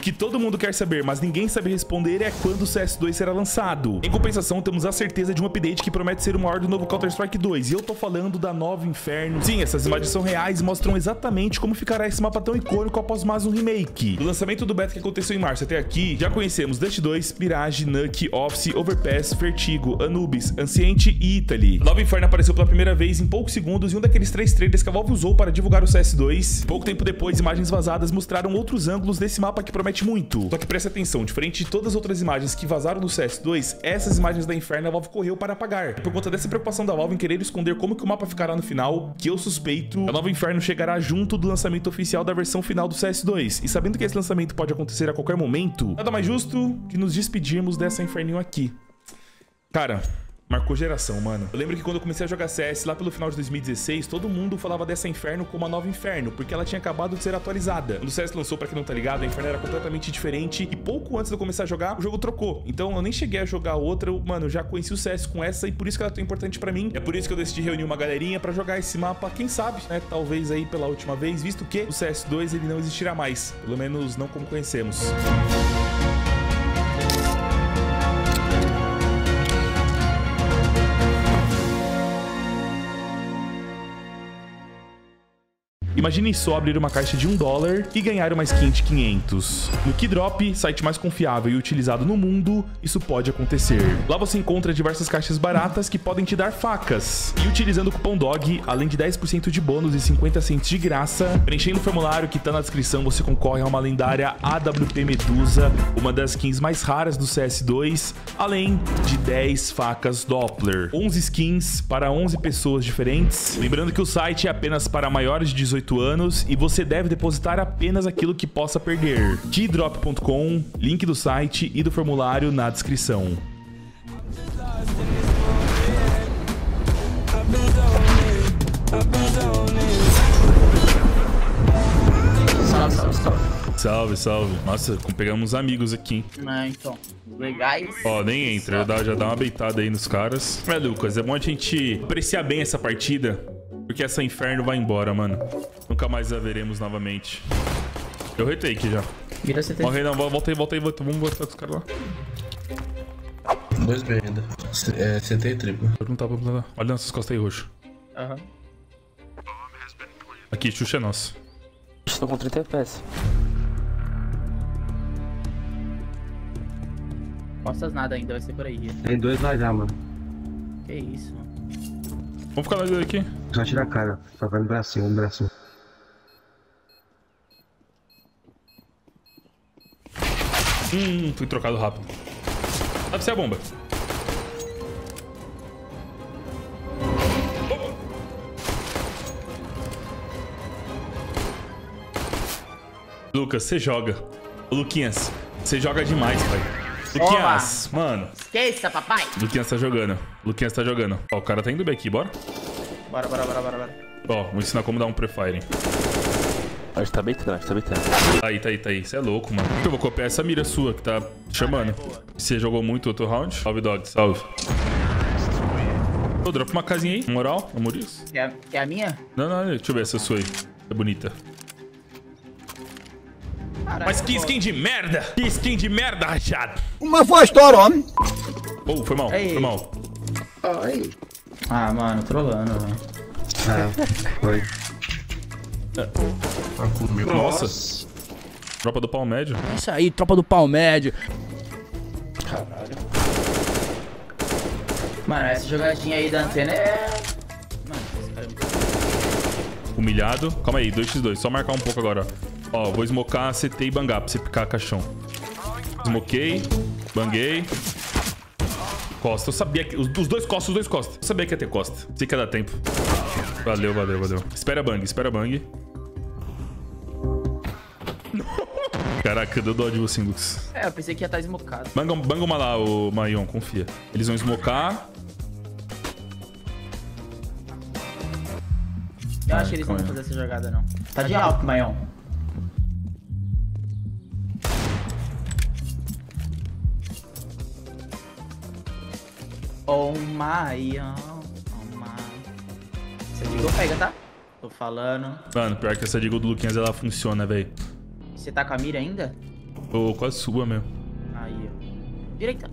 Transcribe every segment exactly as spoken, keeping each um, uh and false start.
O que todo mundo quer saber, mas ninguém sabe responder é quando o C S dois será lançado. Em compensação, temos a certeza de um update que promete ser o maior do novo Counter-Strike dois. E eu tô falando da nova Inferno. Sim, essas imagens são reais e mostram exatamente como ficará esse mapa tão icônico após mais um remake. Do lançamento do beta que aconteceu em março até aqui, já conhecemos Dust dois, Mirage, Nuke, Office, Overpass, Vertigo, Anubis, Ancient e Italy. A nova Inferno apareceu pela primeira vez em poucos segundos em um daqueles três trailers que a Valve usou para divulgar o C S dois. Pouco tempo depois, imagens vazadas mostraram outros ângulos desse mapa que promete muito. Só que preste atenção, diferente de todas as outras imagens que vazaram no C S dois, essas imagens da Inferno a Valve correu para apagar. E por conta dessa preocupação da Valve em querer esconder como que o mapa ficará no final, que eu suspeito, a nova Inferno chegará junto do lançamento oficial da versão final do C S dois. E sabendo que esse lançamento pode acontecer a qualquer momento, nada mais justo que nos despedirmos dessa Inferninho aqui. Cara, marcou geração, mano. Eu lembro que quando eu comecei a jogar C S lá pelo final de dois mil e dezesseis, todo mundo falava dessa Inferno como a nova Inferno, porque ela tinha acabado de ser atualizada. Quando o C S lançou, pra quem não tá ligado, a Inferno era completamente diferente e pouco antes de eu começar a jogar, o jogo trocou. Então eu nem cheguei a jogar outra, eu, mano, eu já conheci o C S com essa e por isso que ela é tão importante pra mim. É por isso que eu decidi reunir uma galerinha pra jogar esse mapa, quem sabe, né, talvez aí pela última vez, visto que o C S dois ele não existirá mais, pelo menos não como conhecemos. Imagine só abrir uma caixa de um dólar e ganhar uma skin de quinhentos. No Keydrop, site mais confiável e utilizado no mundo, isso pode acontecer. Lá você encontra diversas caixas baratas que podem te dar facas. E utilizando o cupom D O G, além de dez por cento de bônus e cinquenta cents de graça, preenchendo o formulário que tá na descrição, você concorre a uma lendária A W P Medusa, uma das skins mais raras do C S dois, além de dez facas Doppler. onze skins para onze pessoas diferentes. Lembrando que o site é apenas para maiores de dezoito anos e você deve depositar apenas aquilo que possa perder. keydrop ponto com, link do site e do formulário na descrição. Salve, salve, salve. Salve, salve. Nossa, pegamos amigos aqui. Ah, então. Legais. Ó, nem entra, já dá, já dá uma beitada aí nos caras. É, Lucas, é bom a gente apreciar bem essa partida, porque essa Inferno vai embora, mano. Nunca mais a veremos novamente. Eu retake já. Vira C T. Morre não, volta aí, volta aí, volta. Vamos botar os caras lá. Dois B ainda. C- É, C T e triplo. Perguntar pra perguntar. Olha nossas costas aí, roxo. Aham. Aqui, Xuxa é nossa. Estou com trinta F P S. Costas nada ainda, vai ser por aí. Tem dois lá já, mano. Que isso, mano. Vamos ficar nós dois aqui. Só tira a cara. Só vai no bracinho, no bracinho. Hum, fui trocado rápido. Deve ser a bomba. Opa. Lucas, você joga. Ô, Luquinhas, você joga demais, pai. Luquinhas, mano. Esqueça, papai. Luquinhas tá jogando. Luquinhas tá jogando. Ó, o cara tá indo bem aqui, bora? Bora, bora, bora, bora, bora. Ó, vou ensinar como dar um prefire. A gente tá beitando, a gente tá beitando. Tá aí, tá aí, tá aí. Você é louco, mano. Eu vou copiar essa mira sua que tá chamando. Você jogou muito outro round? Salve, dog, salve. Ô, dropa uma casinha aí, na moral, amores. Quer, quer a minha? Não, não, deixa eu ver essa sua aí. É bonita. Caralho, Mas que pô. skin de merda! Que skin de merda, rachado! Uma voz estoura, homem. Oh, foi mal, Ei. foi mal. Ai. Ah, mano, trolando, velho. Ah, foi. Tá comigo. Nossa. Tropa do pau médio. É isso aí, tropa do pau médio. Caralho. Mano, essa jogadinha aí da antena é... Mano, esse cara é muito... Humilhado. Calma aí, dois por dois. Só marcar um pouco agora, ó. Ó, vou smocar, C T e bangar pra você picar caixão. Smokei. Banguei. Costa. Eu sabia que... Os, os dois costas, os dois costas. Eu sabia que ia ter costa. Sei que ia dar tempo. Valeu, valeu, valeu. Espera bang, espera bang. Caraca, deu dó de você, Lucas. É, eu pensei que ia estar esmocado. Banga, banga uma lá, o Maion, confia. Eles vão smocar. Eu Ai, acho que eles não vão calma fazer essa jogada, não. Tá de alto, Maion. Oh, Maion. Oh, Maion. Você ligou, pega, tá? Tô falando. Mano, pior que essa digo do Luquinhas, ela funciona, velho. Você tá com a mira ainda? Tô quase sua mesmo. Aí, ó. Direita.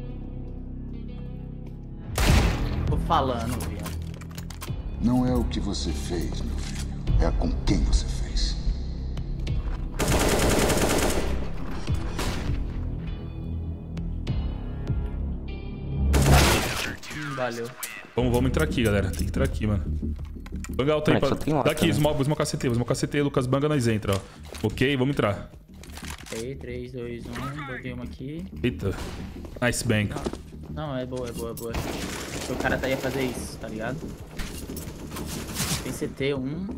Tô falando, viado. Não é o que você fez, meu filho. É com quem você fez. Hum, valeu. Vamos, vamos entrar aqui, galera. Tem que entrar aqui, mano. Banga alta aí. Mas só Pra... tem lá, Daqui, né? smoke, vou smocar C T, vou smocar C T, Lucas Banga, nós entra, ó. Ok, vamos entrar. Aí, três, dois, um. Botei uma aqui. Eita. Nice bang. Não, é boa, é boa, é boa. O cara tá aí a fazer isso, tá ligado? Tem C T, um.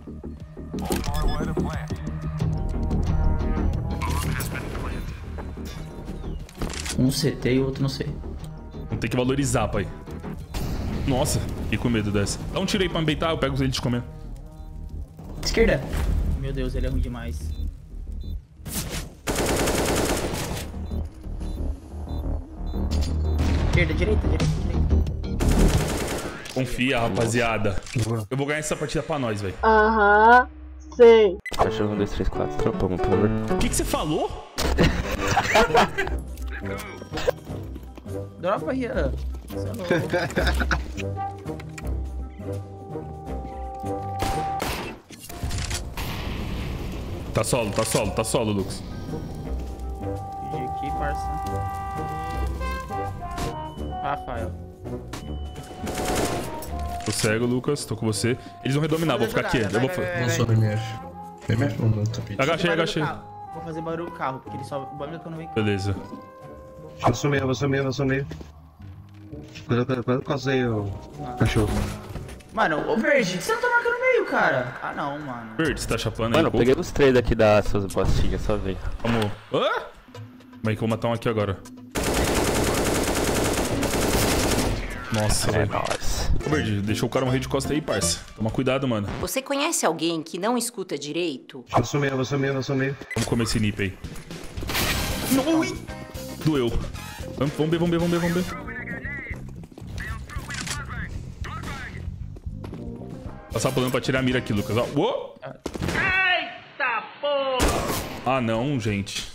Um C T e o outro não sei. Vamos ter que valorizar, pai. Nossa, fiquei com medo dessa. Dá um tiro aí pra me beitar, eu pego ele de comer. Esquerda. Meu Deus, ele é ruim demais. Esquerda, direita, direita, direita. Confia, rapaziada. Eu vou ganhar essa partida pra nós, velho. Aham, sei. Cachorro um, dois, três, quatro. Tropamos, pelo amor. O que que você falou? Dropa aí, ó. Você é louco. Tá solo, tá solo, tá solo, Lucas. Pedi aqui, parça. Rafael. Tô cego, Lucas. Tô com você. Eles vão redominar, vou ficar aqui. Eu vou... Não sobe M F. M F não, não, tapete. Agachei, agachei. Vou fazer barulho do carro, porque ele só barulho quando vem. Beleza. Eu sumei, eu sumei, eu sumei. Quando quando- quando eu cosei o cachorro. Mano, ô Verde, você não tá marcando meio, cara? Ah não, mano. Bird, você tá chapando aí? Mano, eu pô? peguei os três daqui das suas bostinhas, só vem. Vamos. Hã? Como é que eu vou matar um aqui agora? Nossa, É velho. nóis. Ô, Bird, deixou o cara morrer de costa aí, parça. Toma cuidado, mano. Você conhece alguém que não escuta direito? Eu sumei, eu sumei, eu sumei. Vamos comer esse nip aí. Não, ui. Doeu. Vamos, vamos ver, vamos ver, vamos ver, vamos ver. Passar pulando pra tirar a mira aqui, Lucas. Ó. Uou! Eita, porra! Ah, não, gente.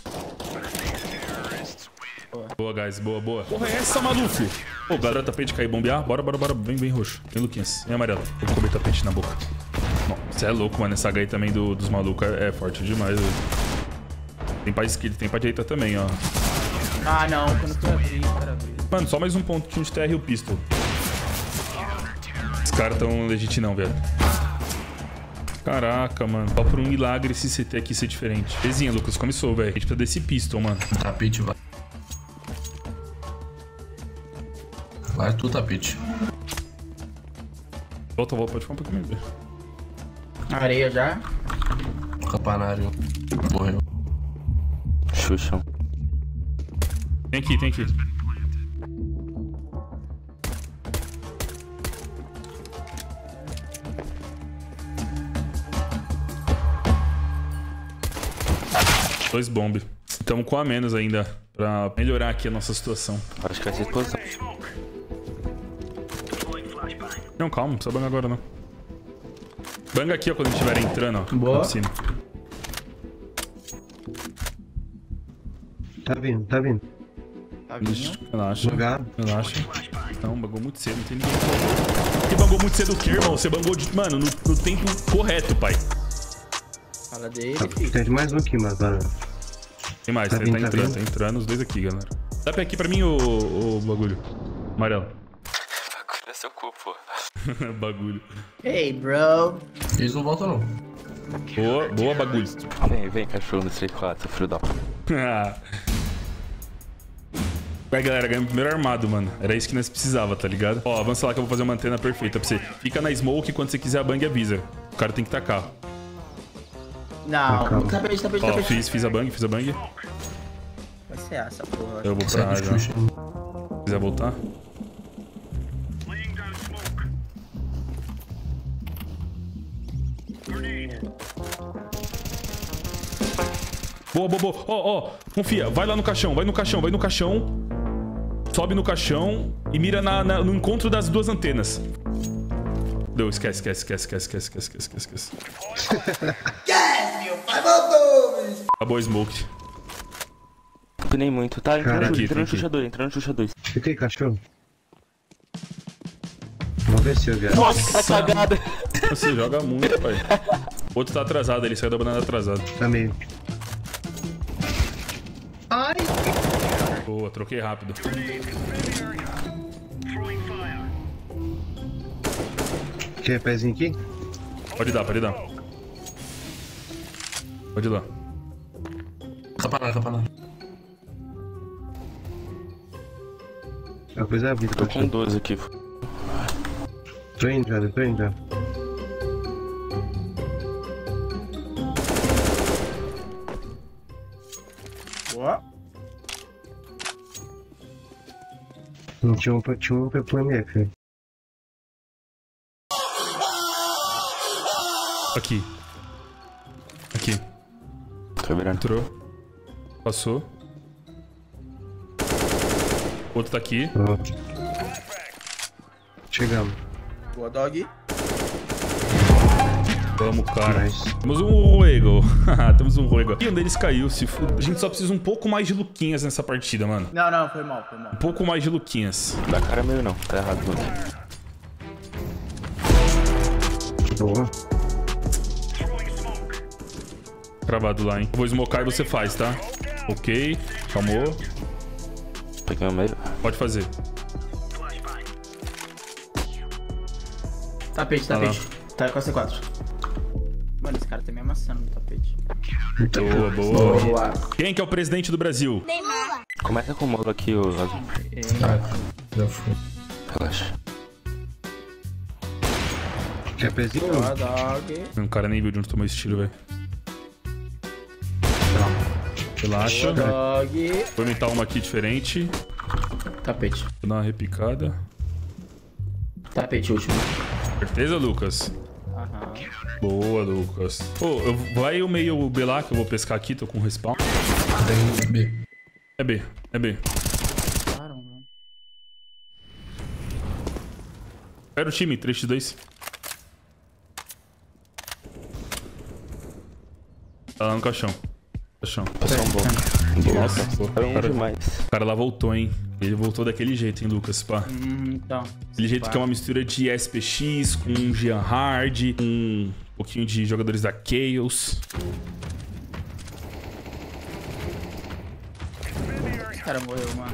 Boa, guys. Boa, boa. Porra, é essa, maluco? Pô, galera, tapete cair, bombear. Bora, bora, bora. Vem, vem, roxo. Vem, Luquinhas. Vem, amarelo. Eu vou comer tapete na boca. Você é louco, mano. Essa H aí também do, dos malucos é, é forte demais, velho. Tem pra esquerda, tem pra direita também, ó. Ah não, quando foi abrir, cara abriu. Mano, só mais um ponto de T R e o pistol. Os caras tão legitinão, velho. Caraca, mano. Só por um milagre esse C T aqui ser diferente. Bezinha, Lucas, começou, velho. A gente precisa desse pistol, mano. Tapete vai. Vai tu, tapete. Volta, volta, pode ficar um pouquinho mais. Areia já. Campanário. Morreu. Xuxa. Tem aqui, tem aqui. Dois bomb. Estamos com a menos ainda pra melhorar aqui a nossa situação. Acho que vai ser explosão. Não, calma, não precisa bangar agora não. Banga aqui, ó, quando estiver entrando, ó. Boa. Na piscina. Tá vindo, tá vindo. Tá vindo. Ixi, relaxa. Bugado. Relaxa. Não, bangou muito cedo, não tem ninguém. Que bangou muito cedo o quê, irmão? Você bangou, de, mano, no, no tempo correto, pai. Fala dele, Tá, filho. tem mais um aqui, mas agora. Tem mais, Tá tá, vindo, tá tá entrando, vindo. tá entrando os dois aqui, galera. Dá pra aqui pra mim, ô, ô bagulho. Amarelo. Bagulho é seu cu, pô. Bagulho. Hey, bro. Eles não voltam, não. Boa, boa, bagulho. Vem, vem, cachorro um, dois, três, quatro, seu filho da p. Vai, galera, ganhamos o primeiro armado, mano. Era isso que nós precisava, tá ligado? Ó, avança lá que eu vou fazer uma antena perfeita pra você. Fica na smoke, quando você quiser a bang, avisa. O cara tem que tacar. Não, Calma. tapete, tapete, Ó, tapete. fiz, fiz a bang, fiz a bang. Vai ser essa, porra. Eu vou pra Segue A o já. Xuxa. Se quiser voltar. Boa, boa, boa. Ó, ó, confia. Vai lá no caixão, vai no caixão, vai no caixão. Sobe no caixão e mira na, na- no encontro das duas antenas. Deu, esquece, esquece, esquece, esquece, esquece, esquece, esquece, esquece. Acabou a smoke. Tunei muito. Tá, entrando Caraca, no entrando no aqui. Xuxa dois, entrando no Xuxa dois. Fica aí, cachorro. Vamos ver se eu vier. Nossa, cagada. Você joga muito, pai. O outro tá atrasado, ele saiu da banana atrasado. Tá meio. Ai! Boa, troquei rápido. Quer pezinho aqui? Pode dar, pode dar. Pode ir lá. Capanada, capanada. A coisa é a vida, Tô com cachorro. doze aqui. Tô indo, já, tô indo já. Boa. Não tinha um, tinha um pra plano F. Aqui. Aqui. Tô virando. Entrou. Passou. Outro tá aqui. Pronto. Chegamos. Boa, dog. Vamos, cara. Nice. Temos um Ruego. Temos um Ruego. E um deles caiu, se fuder. A gente só precisa um pouco mais de Luquinhas nessa partida, mano. Não, não, foi mal, foi mal. Um pouco mais de Luquinhas. Da cara meio não, tá errado tudo. Boa. Travado lá, hein. Eu vou smocar e você faz, tá? Ok. Calmou. Peguei o meio. Pode fazer. Tapete, Ah lá. tapete. Tá com a C quatro. Mano, esse cara tá me amassando no tapete. Boa, boa. Boa. Quem que é o presidente do Brasil? Começa com o molo aqui, ô Azul. Ah, já fui. Relaxa. Quer pezinho? Boa, dog. Um cara nem viu de onde tomou esse tiro, velho. Relaxa. Dog. Vou inventar uma aqui diferente. Tapete. Vou dar uma repicada. Tapete último. Certeza, Lucas? Aham. Boa, Lucas. Ô, eu- vai o meio B lá que eu vou pescar aqui, tô com respawn. Tem B. É B, é B. Caramba. Era o time, três por dois. Tá lá no caixão. Caixão. Passou um bom. Nossa, pô, Foi um cara, demais. o cara lá voltou, hein? Ele voltou daquele jeito, hein, Lucas? Pá. Hum, então. Aquele jeito que é uma mistura de S P X com Jean Hard, com um pouquinho de jogadores da Chaos. Esse cara morreu, mano.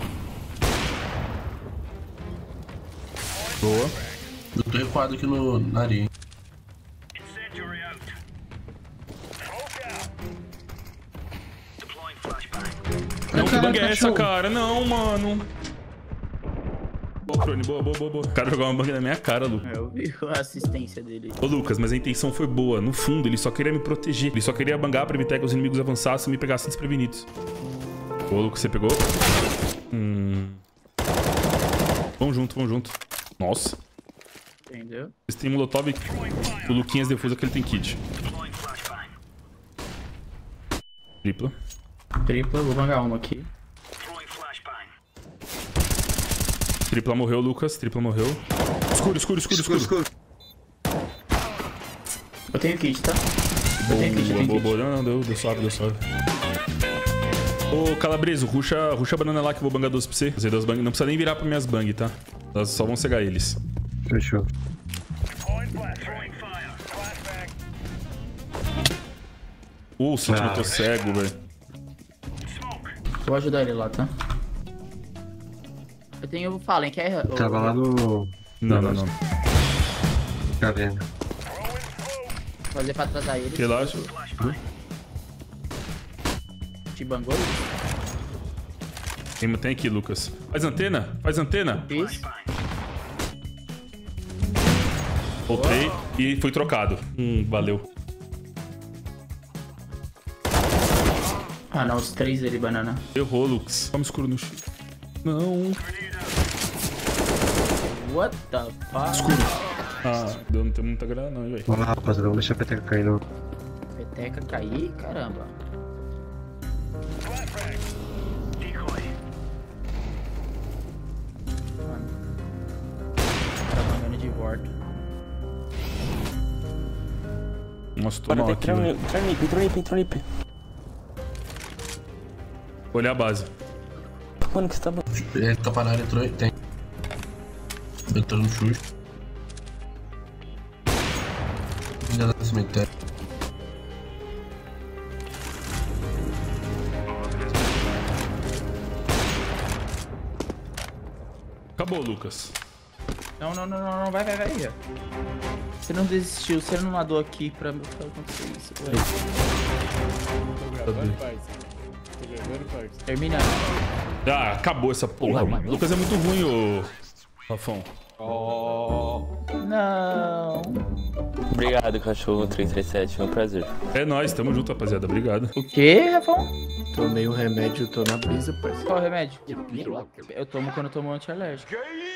Boa. Eu tô recuado aqui no, na areia, hein. Não, que Caralho, bang é essa, cachorro. cara? Não, mano. Boa, Crone. Boa, boa, boa, boa. O cara jogou uma bang na minha cara, Lucas. Eu vi a assistência dele. Ô, Lucas, mas a intenção foi boa. No fundo, ele só queria me proteger. Ele só queria bangar pra evitar que os inimigos avançassem e me pegassem desprevenidos. Ô, Lucas, você pegou? Hum... Vamos junto, vamos junto. Nossa. Entendeu? Eles têm Molotov. O Luquinhas defusa que ele tem kit. Tripla. Tripla, vou bangar uma aqui. Tripla morreu, Lucas. Tripla morreu. Escuro, escuro, escuro, escuro. Escuro, escuro. Eu tenho kit, tá? Eu tenho kit, eu Boa, tenho boa, kit. boa. Não, não, deu, deu suave, deu suave. Ô, Calabreso, ruxa, ruxa a banana lá que eu vou bangar doze pra você. Fazer duas bang. Não precisa nem virar pra minhas bang, tá? Elas só vão cegar eles. Fechou. Nossa, Ah. eu tô cego, velho. Vou ajudar ele lá, tá? Eu tenho o Fallen, quer? Tava lá no. Não, não, não. Caverna. Fazer pra atrasar ele. Relaxa. Te bangou ele? Tem, tem aqui, Lucas. Faz antena, faz antena. Fiz. Voltei e fui trocado. Hum, valeu. Ah, não, os três ali, banana. Errou, Lux. Vamos escuro no chão. Não. What the fuck? Escuro. Ah, deu, não tem muita grana não, velho. Vamos lá, rapaziada. Vamos deixar a peteca cair, não. Peteca cair? Caramba. Mano. O cara mandando de volta. Nossa, tô Bora, mal aqui, entra no velho. entra no nip, entra no nip, entra no nip. Olhar a base. Mano, que você tá... É, campanário entrou, tem. Entrou no chute. Ainda no cemitério. Acabou, Lucas. Não, não, não, não, não, vai, vai, vai. Você não desistiu, você não nadou aqui pra pra acontecer isso. Ué. Termina. Ah, acabou essa porra. O Lucas é muito ruim, ô Rafão. Não. Obrigado, cachorro três três sete. Foi um prazer. É nóis, tamo junto, rapaziada. Obrigado. O quê, Rafão? Tomei um remédio, tô na brisa, parceiro. Qual o remédio? Eu tomo quando eu tomo antialérgico.